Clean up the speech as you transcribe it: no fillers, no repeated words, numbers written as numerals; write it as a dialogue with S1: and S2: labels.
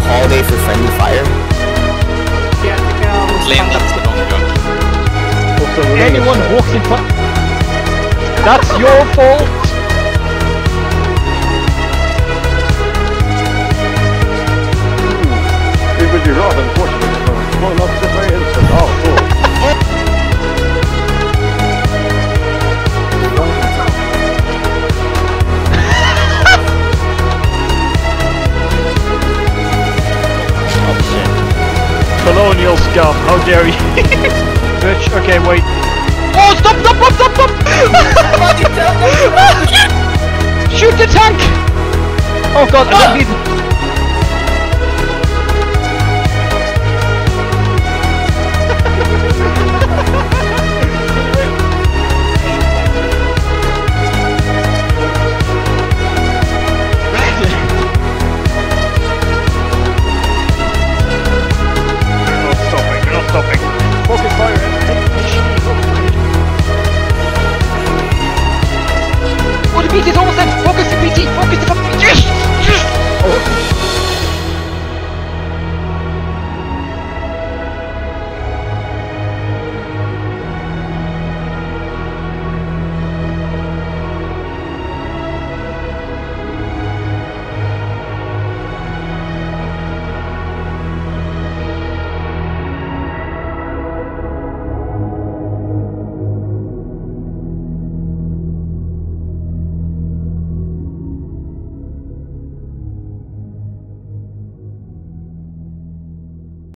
S1: holiday for friendly fire?
S2: Claim that's the wrong joke.
S3: Anyone who walks in front... That's your fault!
S4: It would be rather unfortunate for well, not this very instant. Oh, cool.
S3: Oh shit. Colonial scum, how dare you! Bitch, okay, wait. Oh, stop! Shoot the tank! Oh god, I need...